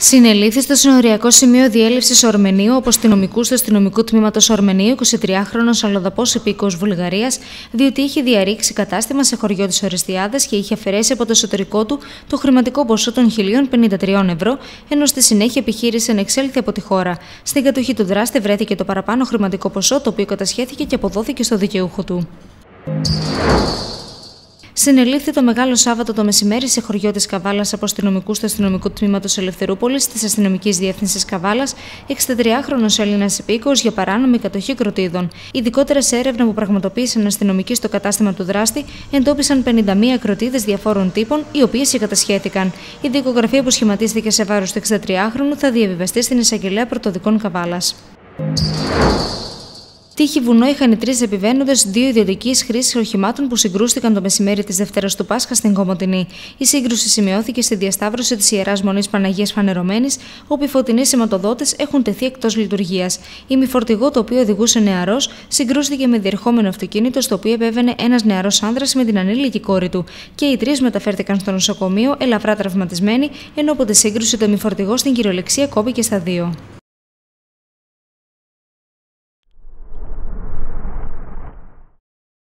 Συνελήφθη στο συνοριακό σημείο διέλευσης Ορμενίου από αστυνομικούς του αστυνομικού τμήματος Ορμενίου 23χρονος αλλοδαπός υπήκοος Βουλγαρίας, διότι είχε διαρρήξει κατάστημα σε χωριό της Ορεστιάδας και είχε αφαιρέσει από το εσωτερικό του το χρηματικό ποσό των 1.053 ευρώ, ενώ στη συνέχεια επιχείρησε να εξέλθει από τη χώρα. Στην κατοχή του δράστη βρέθηκε το παραπάνω χρηματικό ποσό, το οποίο κατασχέθηκε και αποδόθηκε στο δικαιούχο του. Συνελήφθη το Μεγάλο Σάββατο το μεσημέρι σε χωριό της Καβάλας από αστυνομικούς του αστυνομικού τμήματος Ελευθερούπολης της Αστυνομικής Διεύθυνσης Καβάλας 63χρονος Έλληνας υπήκοος για παράνομη κατοχή κροτίδων. Ειδικότερα σε έρευνα που πραγματοποίησαν αστυνομικοί στο κατάστημα του δράστη, εντόπισαν 51 κροτίδες διαφόρων τύπων, οι οποίες και κατασχέθηκαν. Η δικογραφία που σχηματίστηκε σε βάρος του 63χρονου θα διαβιβαστεί στην Εισαγγελέα Πρωτοδικών Καβάλας. Τύχη βουνό είχαν οι τρεις επιβαίνοντες δύο ιδιωτικής χρήσης οχημάτων που συγκρούστηκαν το μεσημέρι της Δευτέρας του Πάσχα στην Κομοτηνή. Η σύγκρουση σημειώθηκε στη διασταύρωση της Ιεράς Μονής Παναγίας Φανερωμένης, όπου οι φωτεινοί σηματοδότες έχουν τεθεί εκτός λειτουργίας. Ημιφορτηγό, το οποίο οδηγούσε νεαρός, συγκρούστηκε με διερχόμενο αυτοκίνητο, στο οποίο επέβαινε ένας νεαρός άνδρας με την ανήλικη κόρη του. Και οι τρεις μεταφέρθηκαν στο νοσοκομείο ελαφρά τραυματισμένοι, ενώ από τη σύγκρουση το ημιφορτηγό στην κυριολεξία κόπηκε στα δύο.